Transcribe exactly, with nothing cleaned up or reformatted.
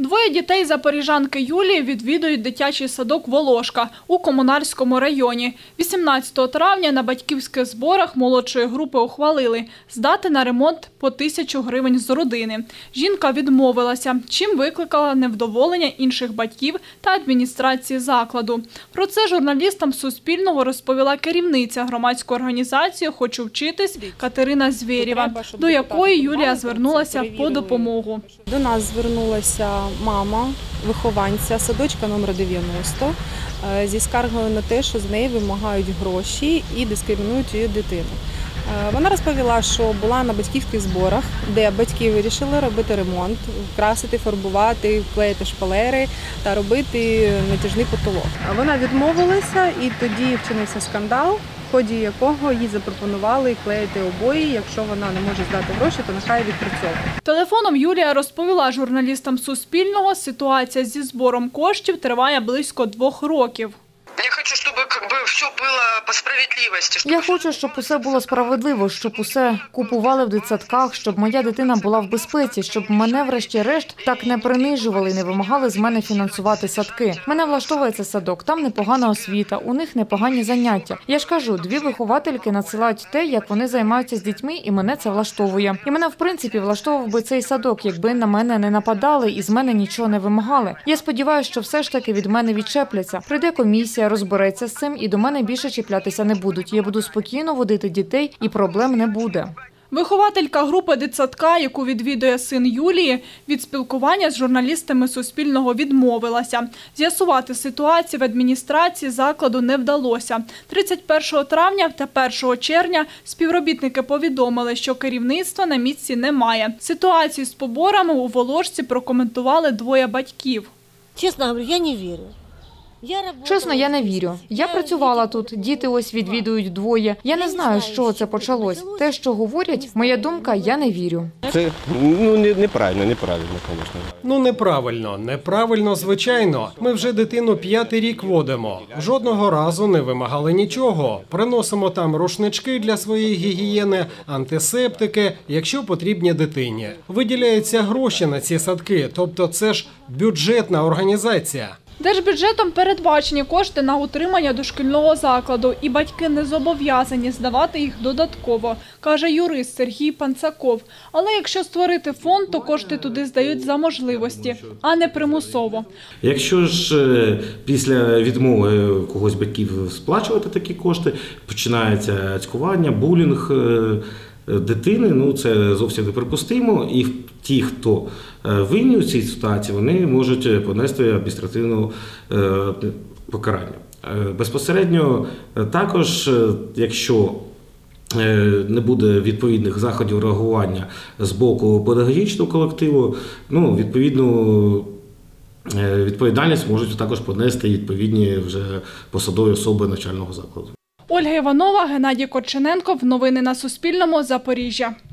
Двоє дітей запоріжанки Юлії відвідують дитячий садок «Волошка» у Комунарському районі. вісімнадцятого травня на батьківських зборах молодшої групи ухвалили здати на ремонт по тисячу гривень з родини. Жінка відмовилася, чим викликала невдоволення інших батьків та адміністрації закладу. Про це журналістам Суспільного розповіла керівниця громадської організації «Хочу вчитись» Катерина Звєрєва, до якої Юлія звернулася по допомогу. До нас звернулася мама вихованця садочка номер дев'яносто зі скаргою на те, що з неї вимагають гроші і дискримінують її дитину. Вона розповіла, що була на батьківських зборах, де батьки вирішили робити ремонт, красити, фарбувати, клеїти шпалери та робити натяжний потолок. Вона відмовилася, і тоді вчинився скандал, в ході якого їй запропонували клеїти обої. Якщо вона не може здати гроші, то нехай відпрацьовує. Телефоном Юлія розповіла журналістам Суспільного, ситуація зі збором коштів триває близько двох років. Я хочу, щоб якби все було по справедливості. Я хочу, щоб усе було справедливо, щоб усе купували в дитсадках, щоб моя дитина була в безпеці, щоб мене врешті-решт так не принижували і не вимагали з мене фінансувати садки. Мене влаштовує цей садок, там непогана освіта, у них непогані заняття. Я ж кажу, дві виховательки надсилають те, як вони займаються з дітьми, і мене це влаштовує. І мене, в принципі, влаштовував би цей садок, якби на мене не нападали і з мене нічого не вимагали. Я сподіваюся, що все ж таки від мене відчепляться. Прийде комісія, розбереться з цим і до мене більше чіплятися не будуть. Я буду спокійно водити дітей і проблем не буде. Вихователька групи дитсадка, яку відвідує син Юлії, від спілкування з журналістами Суспільного відмовилася. З'ясувати ситуацію в адміністрації закладу не вдалося. тридцять першого травня та першого червня співробітники повідомили, що керівництва на місці немає. Ситуацію з поборами у Волошці прокоментували двоє батьків. Чесно говорю, я не вірю. Чесно, я не вірю. Я працювала тут, діти ось відвідують двоє. Я не знаю, з чого це почалось. Те, що говорять, моя думка, я не вірю. Це ну, неправильно, неправильно, звісно. Ну, неправильно, неправильно, звичайно. Ми вже дитину п'ятий рік водимо. Жодного разу не вимагали нічого. Приносимо там рушнички для своєї гігієни, антисептики, якщо потрібні дитині. Виділяються гроші на ці садки, тобто це ж бюджетна організація. Держбюджетом передбачені кошти на утримання дошкільного закладу, і батьки не зобов'язані здавати їх додатково, каже юрист Сергій Панцаков. Але якщо створити фонд, то кошти туди здають за можливості, а не примусово. Якщо ж після відмови когось батьків сплачувати такі кошти, починається цькування, булінг дитини, ну це зовсім неприпустимо, і ті, хто винні у цій ситуації, вони можуть понести адміністративне покарання. Безпосередньо також, якщо не буде відповідних заходів реагування з боку педагогічного колективу, ну, відповідну відповідальність можуть також понести відповідні вже посадові особи навчального закладу. Ольга Іванова, Геннадій Корчененков. Новини на Суспільному. Запоріжжя.